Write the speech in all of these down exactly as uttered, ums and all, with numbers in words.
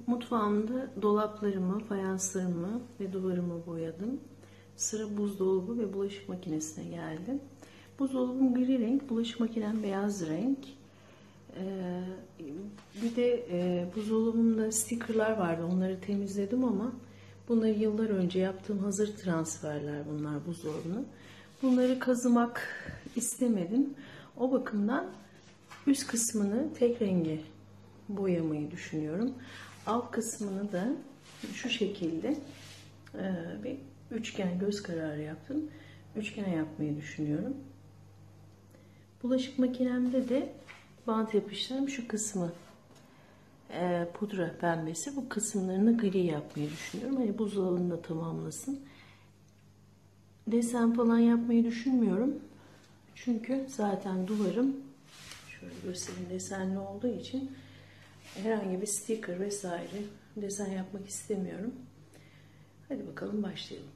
Mutfağımda dolaplarımı, fayanslarımı ve duvarımı boyadım. Sıra buzdolabı ve bulaşık makinesine geldim. Buzdolabım gri renk, bulaşık makinem beyaz renk. Ee, bir de e, buzdolabımda stickerlar vardı, onları temizledim ama bunları yıllar önce yaptığım hazır transferler bunlar buzdolabına. Bunları kazımak istemedim. O bakımdan üst kısmını tek rengi boyamayı düşünüyorum. Alt kısmını da şu şekilde bir üçgen göz kararı yaptım. Üçgen yapmayı düşünüyorum. Bulaşık makinemde de bant yapıştırdım. Şu kısmı e, pudra pembesi. Bu kısımlarını gri yapmayı düşünüyorum. Hani buzdolabını da tamamlasın. Desen falan yapmayı düşünmüyorum. Çünkü zaten duvarım şöyle göstereyim, desenli olduğu için herhangi bir sticker vesaire desen yapmak istemiyorum. Hadi bakalım başlayalım.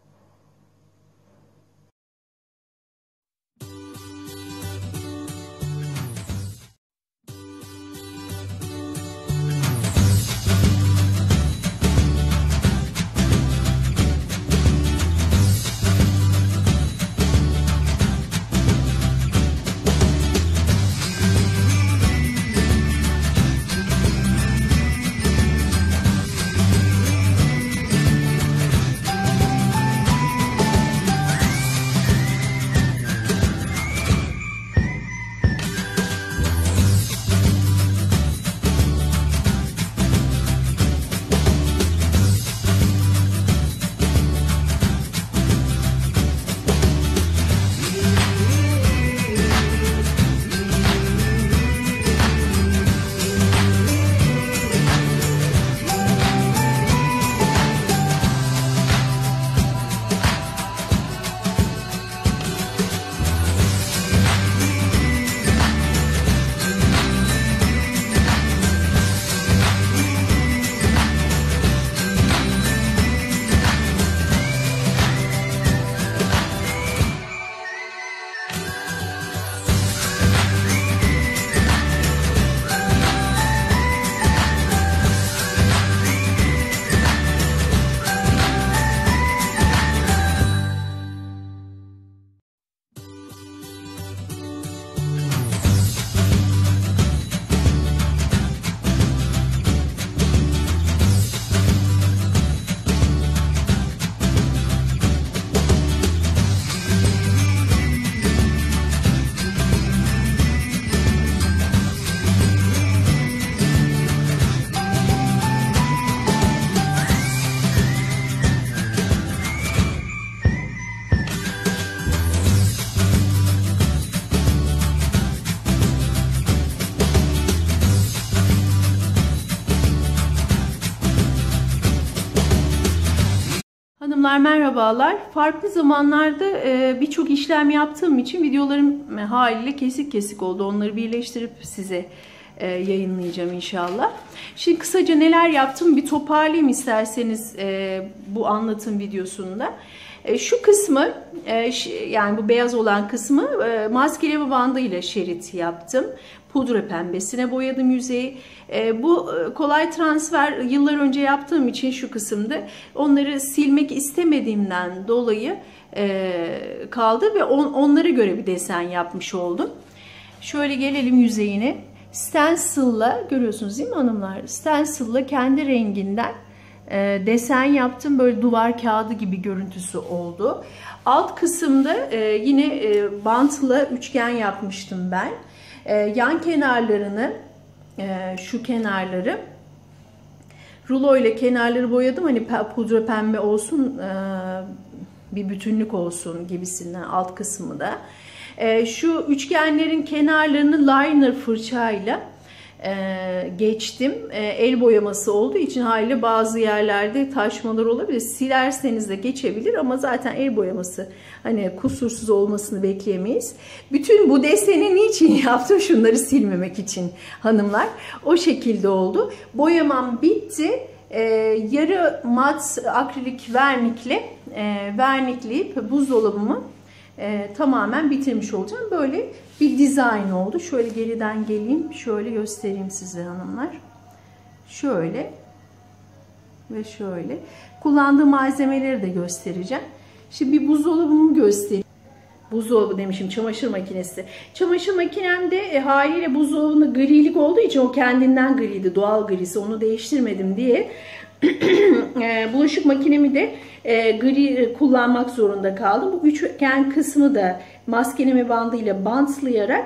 Hanımlar merhabalar. Farklı zamanlarda birçok işlem yaptığım için videolarım haliyle kesik kesik oldu. Onları birleştirip size yayınlayacağım inşallah. Şimdi kısaca neler yaptım bir toparlayayım isterseniz bu anlatım videosunda. Şu kısmı, yani bu beyaz olan kısmı maskeleme bandıyla şerit yaptım. Pudra pembesine boyadım yüzeyi. Bu kolay transfer yıllar önce yaptığım için şu kısımda onları silmek istemediğimden dolayı kaldı ve onlara göre bir desen yapmış oldum. Şöyle gelelim yüzeyine. Stencil'la, görüyorsunuz değil mi hanımlar? Stencil'la kendi renginden E, desen yaptım. Böyle duvar kağıdı gibi görüntüsü oldu. Alt kısımda e, yine e, bantla üçgen yapmıştım ben. E, yan kenarlarını, e, şu kenarları rulo ile kenarları boyadım. Hani pudra pembe olsun, e, bir bütünlük olsun gibisinden alt kısmı da. E, şu üçgenlerin kenarlarını liner fırçayla Ee, geçtim. Ee, el boyaması olduğu için haliyle bazı yerlerde taşmalar olabilir. Silerseniz de geçebilir ama zaten el boyaması hani kusursuz olmasını bekleyemeyiz. Bütün bu deseni niçin yaptım? Şunları silmemek için hanımlar. O şekilde oldu. Boyamam bitti. Ee, yarı mat akrilik vernikle e, vernikleyip buzdolabımı e, tamamen bitirmiş olacağım. Böyle bir dizayn oldu. Şöyle geriden geleyim. Şöyle göstereyim size hanımlar. Şöyle ve şöyle. Kullandığım malzemeleri de göstereceğim. Şimdi bir buzdolabımı göstereyim. Buzdolabı demişim, çamaşır makinesi. Çamaşır makinemde e, haliyle buzdolabında grilik olduğu için o kendinden griydi, doğal grisi, onu değiştirmedim diye e, bulaşık makinemi de e, gri kullanmak zorunda kaldım. Bu üçgen kısmı da maskeleme bandıyla bantlayarak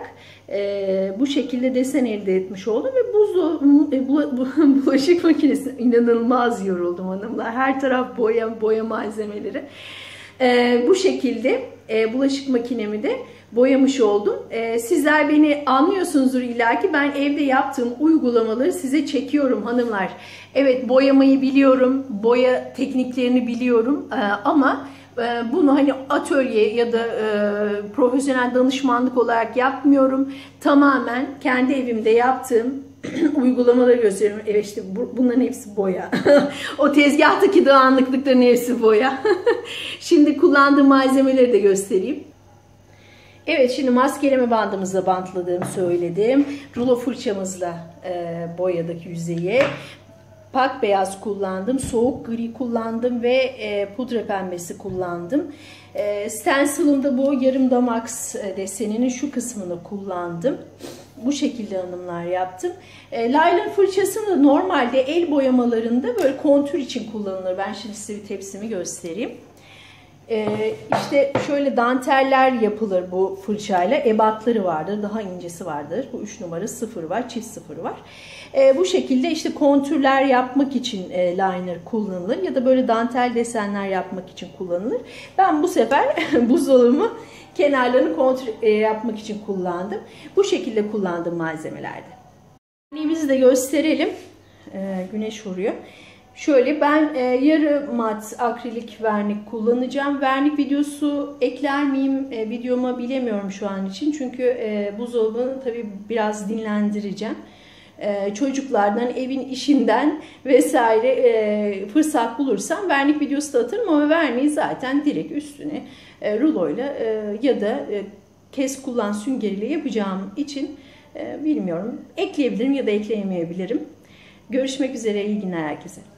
e, bu şekilde desen elde etmiş oldum ve buzdolabı, e, bu, bu, bulaşık makinesi inanılmaz yoruldum hanımlar. Her taraf boya, boya malzemeleri. Ee, bu şekilde e, bulaşık makinemi de boyamış oldum. Ee, sizler beni anlıyorsunuzdur illaki. Ben evde yaptığım uygulamaları size çekiyorum hanımlar. Evet, boyamayı biliyorum, boya tekniklerini biliyorum ee, ama e, bunu hani atölye ya da e, profesyonel danışmanlık olarak yapmıyorum. Tamamen kendi evimde yaptığım uygulamaları gösteriyorum. Evet, işte bunların hepsi boya. O tezgahtaki dağınıklıkların hepsi boya. Şimdi kullandığım malzemeleri de göstereyim. Evet, şimdi maskeleme bandımızla bantladığımı söyledim. Rulo fırçamızla e, boyadık yüzeyi. Pak beyaz kullandım, soğuk gri kullandım ve e, pudra pembesi kullandım. E, stencil'ımda bu yarım damax deseninin şu kısmını kullandım. Bu şekilde hanımlar yaptım. E, Laylon fırçasını normalde el boyamalarında böyle kontür için kullanılır. Ben şimdi size bir tepsimi göstereyim. E, işte şöyle danteller yapılır bu fırçayla. Ebatları vardır, daha incesi vardır. Bu üç numara sıfır var, çift sıfır var. E, bu şekilde işte kontürler yapmak için e, liner kullanılır ya da böyle dantel desenler yapmak için kullanılır. Ben bu sefer buzdolabımı kenarlarını kontür e, yapmak için kullandım. Bu şekilde kullandığım malzemelerde. Verniğimizi de gösterelim. E, güneş vuruyor. Şöyle ben e, yarı mat akrilik vernik kullanacağım. Vernik videosu ekler miyim e, videoma bilemiyorum şu an için. Çünkü e, buzdolabını tabii biraz dinlendireceğim. E, çocuklardan, evin işinden vesaire e, fırsat bulursam vernik videosu da atarım ama verniği zaten direkt üstüne e, ruloyla e, ya da e, kes kullan süngeriyle yapacağım için e, bilmiyorum. Ekleyebilirim ya da ekleyemeyebilirim. Görüşmek üzere, iyi günler herkese.